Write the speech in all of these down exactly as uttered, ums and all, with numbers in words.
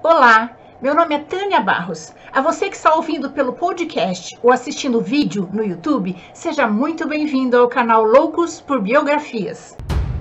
Olá, meu nome é Tânia Barros. A você que está ouvindo pelo podcast ou assistindo o vídeo no YouTube, seja muito bem-vindo ao canal Loucos por Biografias.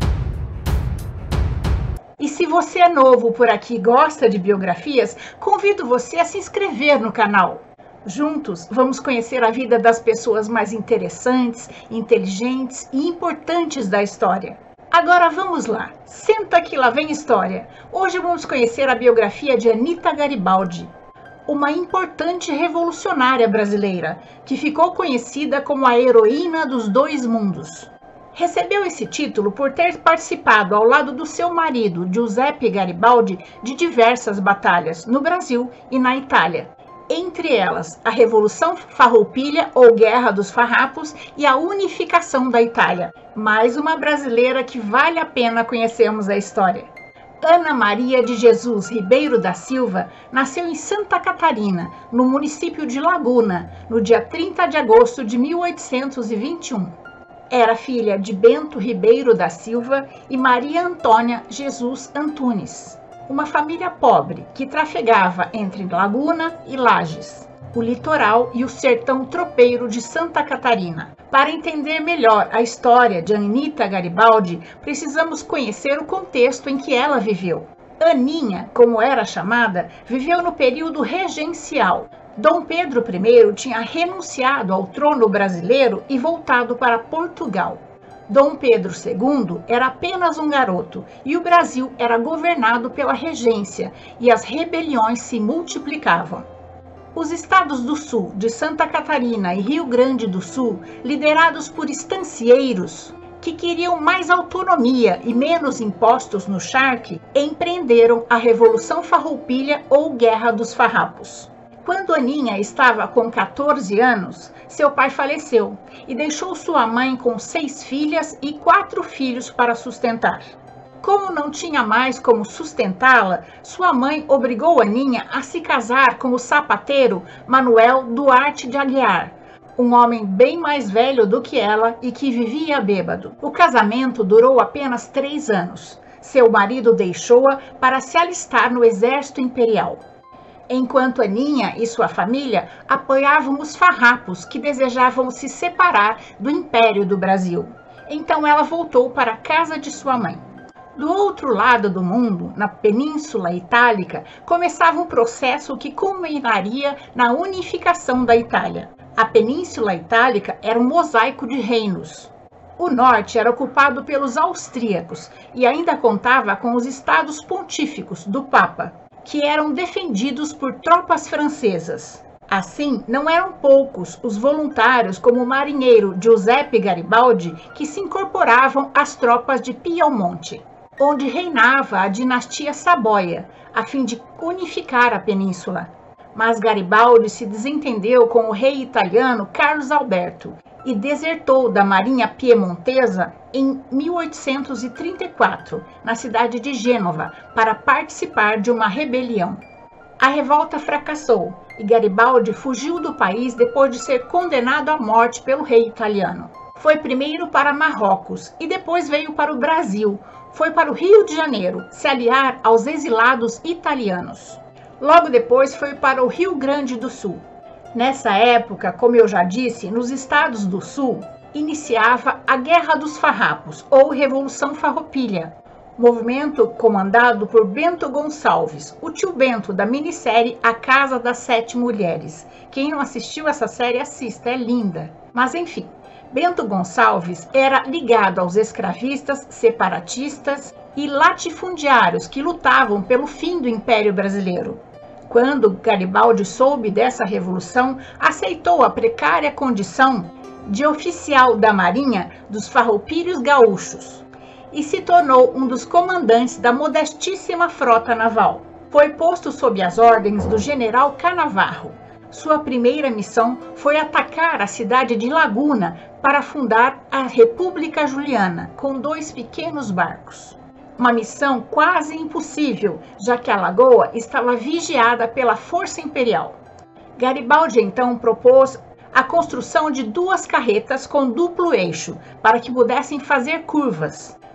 E se você é novo por aqui e gosta de biografias, convido você a se inscrever no canal. Juntos, vamos conhecer a vida das pessoas mais interessantes, inteligentes e importantes da história. Agora vamos lá, senta que lá vem história. Hoje vamos conhecer a biografia de Anita Garibaldi, uma importante revolucionária brasileira, que ficou conhecida como a heroína dos dois mundos. Recebeu esse título por ter participado ao lado do seu marido, Giuseppe Garibaldi, de diversas batalhas no Brasil e na Itália. Entre elas, a Revolução Farroupilha ou Guerra dos Farrapos e a unificação da Itália. Mais uma brasileira que vale a pena conhecermos a história. Ana Maria de Jesus Ribeiro da Silva nasceu em Santa Catarina, no município de Laguna, no dia trinta de agosto de mil oitocentos e vinte e um. Era filha de Bento Ribeiro da Silva e Maria Antônia Jesus Antunes, uma família pobre que trafegava entre Laguna e Lages, o litoral e o sertão tropeiro de Santa Catarina. Para entender melhor a história de Anita Garibaldi, precisamos conhecer o contexto em que ela viveu. Aninha, como era chamada, viveu no período regencial. Dom Pedro I tinha renunciado ao trono brasileiro e voltado para Portugal. Dom Pedro segundo era apenas um garoto e o Brasil era governado pela regência e as rebeliões se multiplicavam. Os estados do sul, de Santa Catarina e Rio Grande do Sul, liderados por estancieiros que queriam mais autonomia e menos impostos no charque, empreenderam a Revolução Farroupilha ou Guerra dos Farrapos. Quando Aninha estava com quatorze anos, seu pai faleceu e deixou sua mãe com seis filhas e quatro filhos para sustentar. Como não tinha mais como sustentá-la, sua mãe obrigou Aninha a se casar com o sapateiro Manuel Duarte de Aguiar, um homem bem mais velho do que ela e que vivia bêbado. O casamento durou apenas três anos. Seu marido deixou-a para se alistar no exército imperial, enquanto Aninha e sua família apoiavam os farrapos que desejavam se separar do Império do Brasil. Então ela voltou para a casa de sua mãe. Do outro lado do mundo, na Península Itálica, começava um processo que culminaria na unificação da Itália. A Península Itálica era um mosaico de reinos. O norte era ocupado pelos austríacos e ainda contava com os estados pontíficos do Papa, que eram defendidos por tropas francesas. Assim, não eram poucos os voluntários como o marinheiro Giuseppe Garibaldi que se incorporavam às tropas de Piemonte, onde reinava a dinastia Saboia, a fim de unificar a península. Mas Garibaldi se desentendeu com o rei italiano Carlos Alberto e desertou da marinha piemontesa em mil oitocentos e trinta e quatro, na cidade de Gênova, para participar de uma rebelião. A revolta fracassou e Garibaldi fugiu do país depois de ser condenado à morte pelo rei italiano. Foi primeiro para Marrocos e depois veio para o Brasil. Foi para o Rio de Janeiro se aliar aos exilados italianos. Logo depois foi para o Rio Grande do Sul. Nessa época, como eu já disse, nos estados do sul, iniciava a Guerra dos Farrapos, ou Revolução Farroupilha, movimento comandado por Bento Gonçalves, o tio Bento da minissérie A Casa das Sete Mulheres. Quem não assistiu essa série, assista, é linda. Mas enfim, Bento Gonçalves era ligado aos escravistas, separatistas e latifundiários que lutavam pelo fim do Império Brasileiro. Quando Garibaldi soube dessa revolução, aceitou a precária condição de oficial da Marinha dos Farroupilhos Gaúchos e se tornou um dos comandantes da modestíssima frota naval. Foi posto sob as ordens do general Canavarro. Sua primeira missão foi atacar a cidade de Laguna para fundar a República Juliana com dois pequenos barcos. Uma missão quase impossível, já que a lagoa estava vigiada pela força imperial. Garibaldi então propôs a construção de duas carretas com duplo eixo, para que pudessem fazer curvas.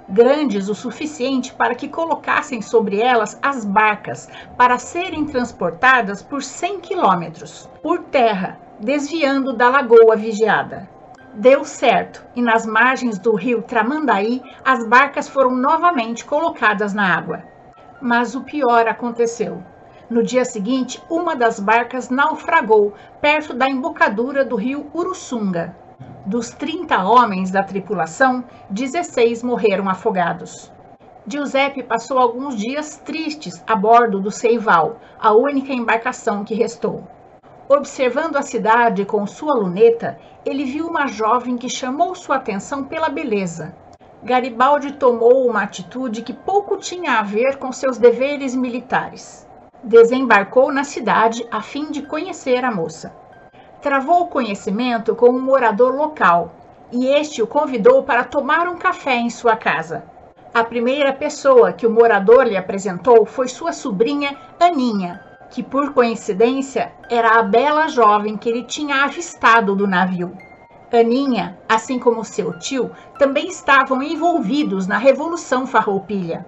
grandes o suficiente para que colocassem sobre elas as barcas para serem transportadas por cem quilômetros por terra, desviando da lagoa vigiada. Deu certo, e nas margens do rio Tramandaí, as barcas foram novamente colocadas na água. Mas o pior aconteceu. No dia seguinte, uma das barcas naufragou perto da embocadura do rio Uruçunga. Dos trinta homens da tripulação, dezesseis morreram afogados. Giuseppe passou alguns dias tristes a bordo do Seival, a única embarcação que restou. Observando a cidade com sua luneta, ele viu uma jovem que chamou sua atenção pela beleza. Garibaldi tomou uma atitude que pouco tinha a ver com seus deveres militares. Desembarcou na cidade a fim de conhecer a moça. Travou conhecimento com um morador local, e este o convidou para tomar um café em sua casa. A primeira pessoa que o morador lhe apresentou foi sua sobrinha Aninha, que por coincidência era a bela jovem que ele tinha avistado do navio. Aninha, assim como seu tio, também estavam envolvidos na Revolução Farroupilha.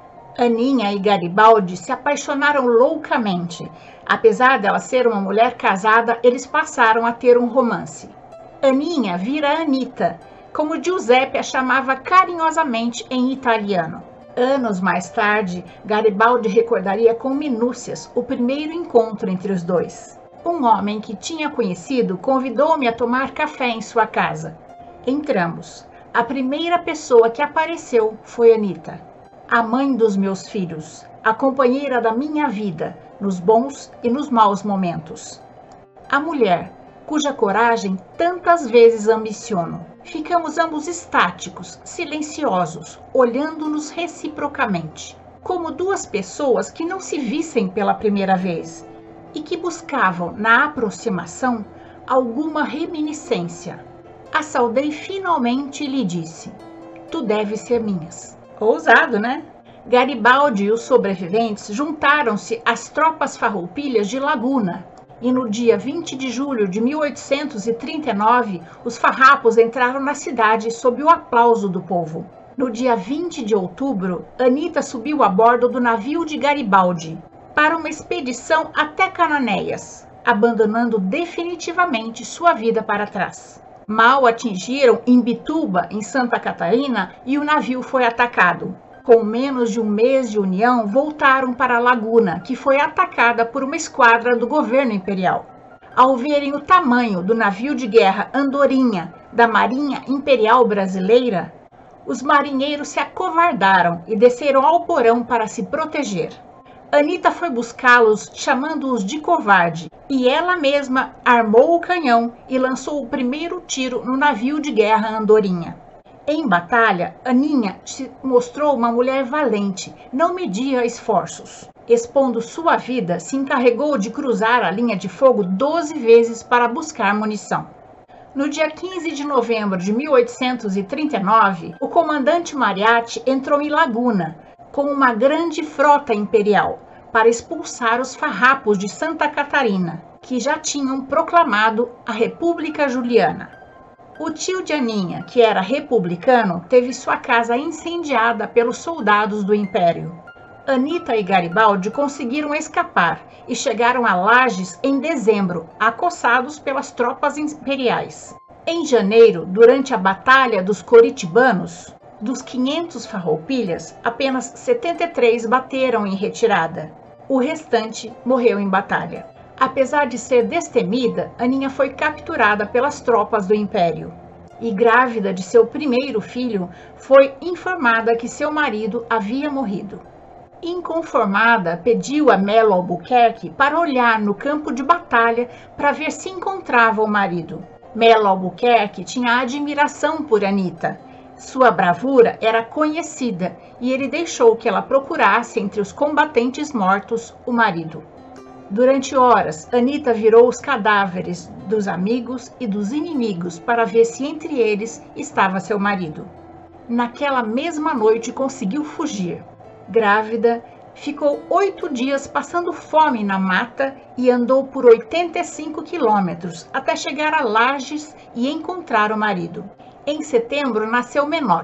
Aninha e Garibaldi se apaixonaram loucamente. Apesar dela ser uma mulher casada, eles passaram a ter um romance. Aninha vira Anita, como Giuseppe a chamava carinhosamente em italiano. Anos mais tarde, Garibaldi recordaria com minúcias o primeiro encontro entre os dois. Um homem que tinha conhecido convidou-me a tomar café em sua casa. Entramos. A primeira pessoa que apareceu foi Anita, a mãe dos meus filhos, a companheira da minha vida, nos bons e nos maus momentos. A mulher, cuja coragem tantas vezes ambiciono. Ficamos ambos estáticos, silenciosos, olhando-nos reciprocamente, como duas pessoas que não se vissem pela primeira vez e que buscavam, na aproximação, alguma reminiscência. A saudei finalmente e lhe disse: "Tu deves ser minhas." Ousado, né? Garibaldi e os sobreviventes juntaram-se às tropas farroupilhas de Laguna, e no dia vinte de julho de mil oitocentos e trinta e nove, os farrapos entraram na cidade sob o aplauso do povo. No dia vinte de outubro, Anita subiu a bordo do navio de Garibaldi para uma expedição até Cananéias, abandonando definitivamente sua vida para trás. Mal atingiram Imbituba, em Santa Catarina, e o navio foi atacado. Com menos de um mês de união, voltaram para Laguna, que foi atacada por uma esquadra do governo imperial. Ao verem o tamanho do navio de guerra Andorinha, da Marinha Imperial Brasileira, os marinheiros se acovardaram e desceram ao porão para se proteger. Anita foi buscá-los, chamando-os de covarde, e ela mesma armou o canhão e lançou o primeiro tiro no navio de guerra Andorinha. Em batalha, Aninha se mostrou uma mulher valente, não media esforços. Expondo sua vida, se encarregou de cruzar a linha de fogo doze vezes para buscar munição. No dia quinze de novembro de mil oitocentos e trinta e nove, o comandante Mariatti entrou em Laguna com uma grande frota imperial para expulsar os farrapos de Santa Catarina, que já tinham proclamado a República Juliana. O tio de Aninha, que era republicano, teve sua casa incendiada pelos soldados do Império. Anita e Garibaldi conseguiram escapar e chegaram a Lages em dezembro, acossados pelas tropas imperiais. Em janeiro, durante a Batalha dos Coritibanos, dos quinhentos farroupilhas, apenas setenta e três bateram em retirada. O restante morreu em batalha. Apesar de ser destemida, Aninha foi capturada pelas tropas do Império. E grávida de seu primeiro filho, foi informada que seu marido havia morrido. Inconformada, pediu a Melo Albuquerque para olhar no campo de batalha para ver se encontrava o marido. Melo Albuquerque tinha admiração por Anita. Sua bravura era conhecida e ele deixou que ela procurasse entre os combatentes mortos o marido. Durante horas, Anita virou os cadáveres dos amigos e dos inimigos para ver se entre eles estava seu marido. Naquela mesma noite conseguiu fugir. Grávida, ficou oito dias passando fome na mata e andou por oitenta e cinco quilômetros até chegar a Lages e encontrar o marido. Em setembro nasceu Menotti,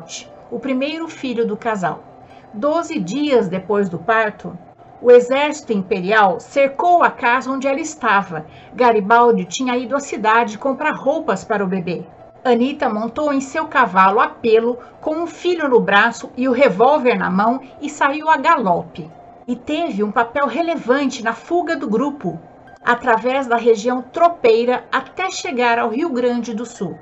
o primeiro filho do casal. Doze dias depois do parto, o exército imperial cercou a casa onde ela estava. Garibaldi tinha ido à cidade comprar roupas para o bebê. Anita montou em seu cavalo a pelo, com um filho no braço e o revólver na mão, e saiu a galope. E teve um papel relevante na fuga do grupo, através da região tropeira até chegar ao Rio Grande do Sul.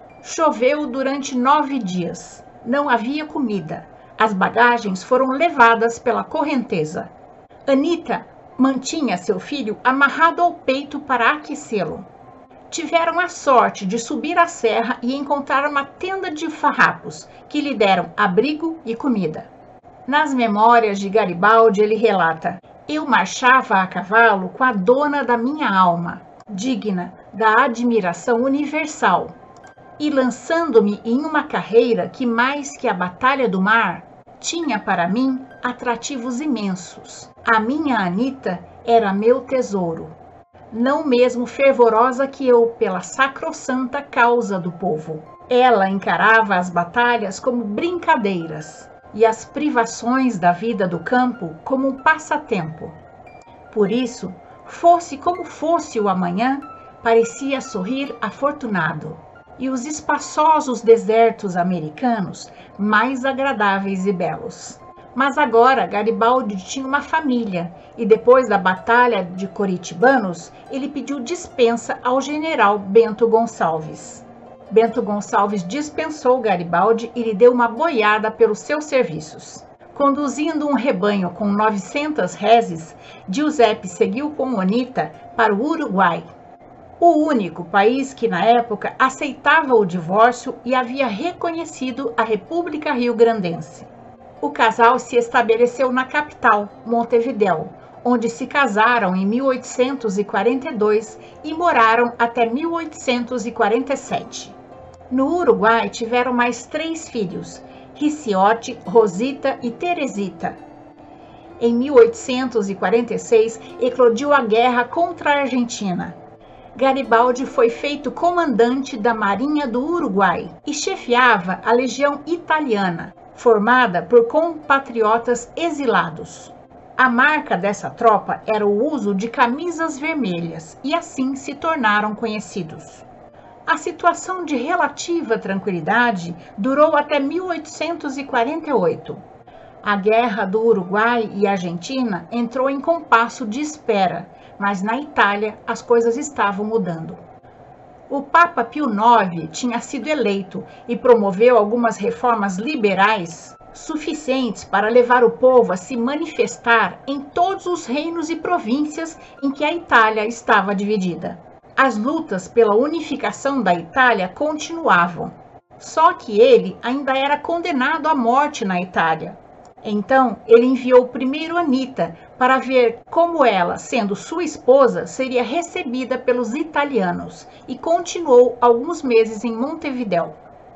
Choveu durante nove dias. Não havia comida. As bagagens foram levadas pela correnteza. Anita mantinha seu filho amarrado ao peito para aquecê-lo. Tiveram a sorte de subir a serra e encontrar uma tenda de farrapos, que lhe deram abrigo e comida. Nas memórias de Garibaldi, ele relata: eu marchava a cavalo com a dona da minha alma, digna da admiração universal, e lançando-me em uma carreira que, mais que a batalha do mar, tinha para mim atrativos imensos. A minha Anita era meu tesouro, não mesmo fervorosa que eu pela sacrossanta causa do povo. Ela encarava as batalhas como brincadeiras e as privações da vida do campo como um passatempo. Por isso, fosse como fosse o amanhã, parecia sorrir afortunado, e os espaçosos desertos americanos mais agradáveis e belos. Mas agora Garibaldi tinha uma família, e depois da Batalha de Coritibanos, ele pediu dispensa ao general Bento Gonçalves. Bento Gonçalves dispensou Garibaldi e lhe deu uma boiada pelos seus serviços. Conduzindo um rebanho com novecentas reses, Giuseppe seguiu com Anita para o Uruguai, o único país que na época aceitava o divórcio e havia reconhecido a República Rio-Grandense. O casal se estabeleceu na capital, Montevidéu, onde se casaram em mil oitocentos e quarenta e dois e moraram até mil oitocentos e quarenta e sete. No Uruguai tiveram mais três filhos, Riciote, Rosita e Teresita. Em mil oitocentos e quarenta e seis, eclodiu a guerra contra a Argentina. Garibaldi foi feito comandante da Marinha do Uruguai e chefiava a Legião Italiana, formada por compatriotas exilados. A marca dessa tropa era o uso de camisas vermelhas e assim se tornaram conhecidos. A situação de relativa tranquilidade durou até mil oitocentos e quarenta e oito. A Guerra do Uruguai e Argentina entrou em compasso de espera, mas na Itália as coisas estavam mudando. O Papa Pio nove tinha sido eleito e promoveu algumas reformas liberais suficientes para levar o povo a se manifestar em todos os reinos e províncias em que a Itália estava dividida. As lutas pela unificação da Itália continuavam, só que ele ainda era condenado à morte na Itália. Então, ele enviou primeiro Anita para ver como ela, sendo sua esposa, seria recebida pelos italianos e continuou alguns meses em Montevidéu.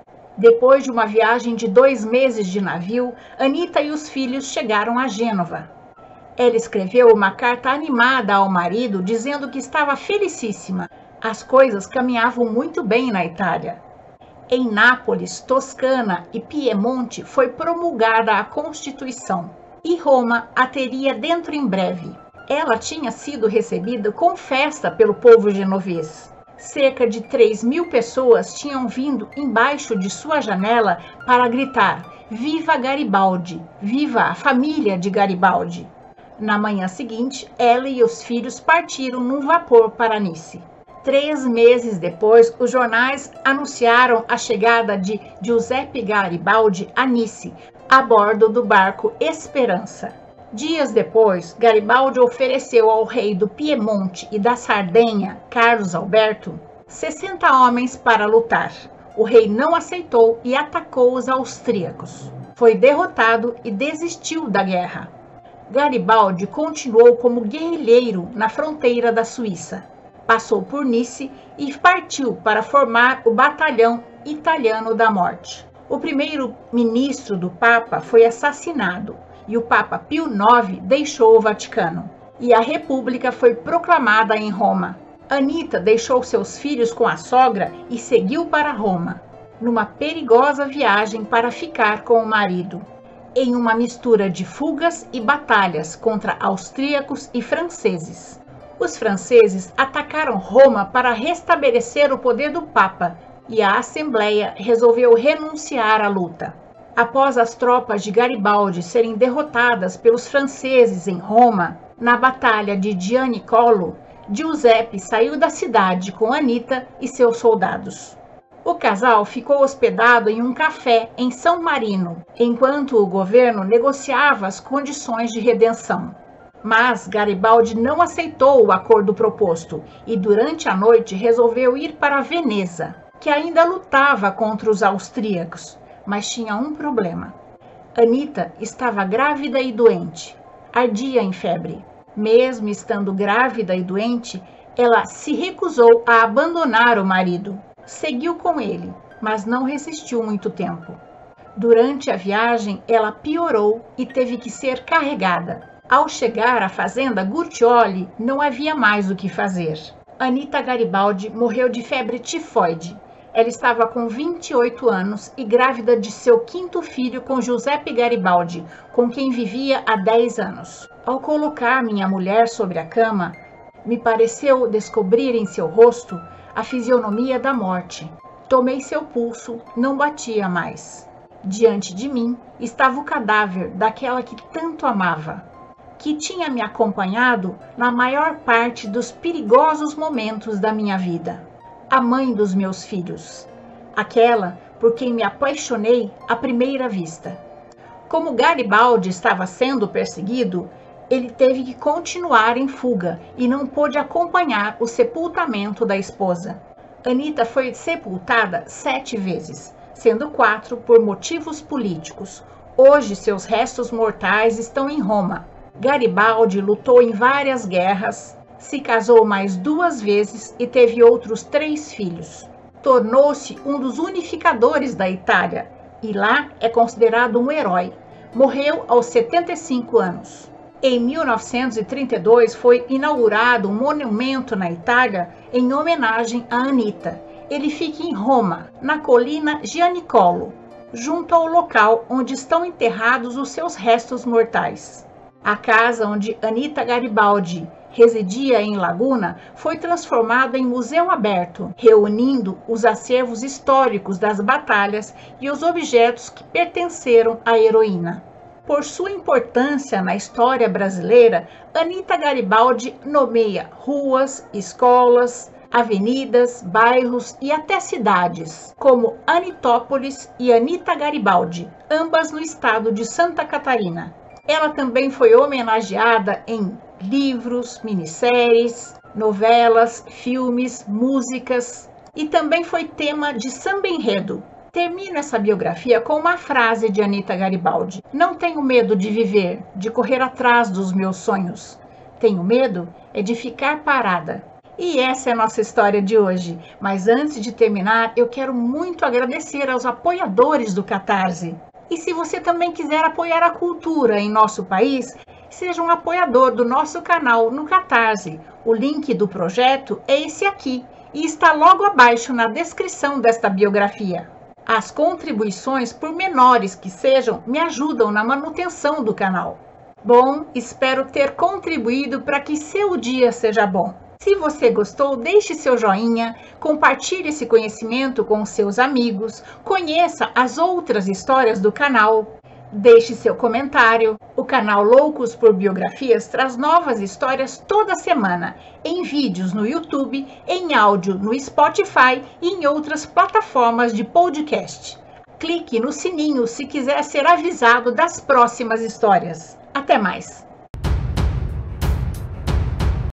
Depois de uma viagem de dois meses de navio, Anita e os filhos chegaram a Gênova. Ela escreveu uma carta animada ao marido dizendo que estava felicíssima. As coisas caminhavam muito bem na Itália. Em Nápoles, Toscana e Piemonte foi promulgada a Constituição e Roma a teria dentro em breve. Ela tinha sido recebida com festa pelo povo genovês. Cerca de três mil pessoas tinham vindo embaixo de sua janela para gritar: "Viva Garibaldi! Viva a família de Garibaldi!" Na manhã seguinte, ela e os filhos partiram num vapor para Nice. Três meses depois, os jornais anunciaram a chegada de Giuseppe Garibaldi a Nice, a bordo do barco Esperança. Dias depois, Garibaldi ofereceu ao rei do Piemonte e da Sardenha, Carlos Alberto, sessenta homens para lutar. O rei não aceitou e atacou os austríacos. Foi derrotado e desistiu da guerra. Garibaldi continuou como guerrilheiro na fronteira da Suíça. Passou por Nice e partiu para formar o Batalhão Italiano da Morte. O primeiro ministro do Papa foi assassinado e o Papa Pio nove deixou o Vaticano. E a República foi proclamada em Roma. Anita deixou seus filhos com a sogra e seguiu para Roma. numa perigosa viagem para ficar com o marido, em uma mistura de fugas e batalhas contra austríacos e franceses. Os franceses atacaram Roma para restabelecer o poder do Papa e a Assembleia resolveu renunciar à luta. Após as tropas de Garibaldi serem derrotadas pelos franceses em Roma, na Batalha de Gianicolo, Giuseppe saiu da cidade com Anita e seus soldados. O casal ficou hospedado em um café em São Marino, enquanto o governo negociava as condições de redenção. Mas Garibaldi não aceitou o acordo proposto e durante a noite resolveu ir para Veneza, que ainda lutava contra os austríacos, mas tinha um problema. Anita estava grávida e doente, ardia em febre. Mesmo estando grávida e doente, ela se recusou a abandonar o marido. Seguiu com ele, mas não resistiu muito tempo. Durante a viagem, ela piorou e teve que ser carregada. Ao chegar à fazenda Gurtioli, não havia mais o que fazer. Anita Garibaldi morreu de febre tifoide. Ela estava com vinte e oito anos e grávida de seu quinto filho com Giuseppe Garibaldi, com quem vivia há dez anos. Ao colocar minha mulher sobre a cama, me pareceu descobrir em seu rosto a fisionomia da morte. Tomei seu pulso, não batia mais. Diante de mim estava o cadáver daquela que tanto amava, que tinha me acompanhado na maior parte dos perigosos momentos da minha vida. A mãe dos meus filhos, aquela por quem me apaixonei à primeira vista. Como Garibaldi estava sendo perseguido, ele teve que continuar em fuga e não pôde acompanhar o sepultamento da esposa. Anita foi sepultada sete vezes, sendo quatro por motivos políticos. Hoje seus restos mortais estão em Roma. Garibaldi lutou em várias guerras, se casou mais duas vezes e teve outros três filhos. Tornou-se um dos unificadores da Itália e lá é considerado um herói. Morreu aos setenta e cinco anos. Em mil novecentos e trinta e dois foi inaugurado um monumento na Itália em homenagem a Anita. Ele fica em Roma, na colina Gianicolo, junto ao local onde estão enterrados os seus restos mortais. A casa onde Anita Garibaldi residia em Laguna foi transformada em museu aberto, reunindo os acervos históricos das batalhas e os objetos que pertenceram à heroína. Por sua importância na história brasileira, Anita Garibaldi nomeia ruas, escolas, avenidas, bairros e até cidades, como Anitópolis e Anita Garibaldi, ambas no estado de Santa Catarina. Ela também foi homenageada em livros, minisséries, novelas, filmes, músicas e também foi tema de samba-enredo. Termino essa biografia com uma frase de Anita Garibaldi. Não tenho medo de viver, de correr atrás dos meus sonhos. Tenho medo é de ficar parada. E essa é a nossa história de hoje. Mas antes de terminar, eu quero muito agradecer aos apoiadores do Catarse. E se você também quiser apoiar a cultura em nosso país, seja um apoiador do nosso canal no Catarse. O link do projeto é esse aqui e está logo abaixo na descrição desta biografia. As contribuições, por menores que sejam, me ajudam na manutenção do canal. Bom, espero ter contribuído para que seu dia seja bom. Se você gostou, deixe seu joinha, compartilhe esse conhecimento com seus amigos, conheça as outras histórias do canal, deixe seu comentário. O canal Loucos por Biografias traz novas histórias toda semana, em vídeos no YouTube, em áudio no Spotify e em outras plataformas de podcast. Clique no sininho se quiser ser avisado das próximas histórias. Até mais!